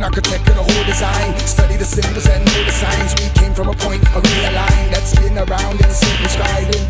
architect of the whole design. Study the symbols and know the signs. We came from a point, a real line that's been around and circumscribed.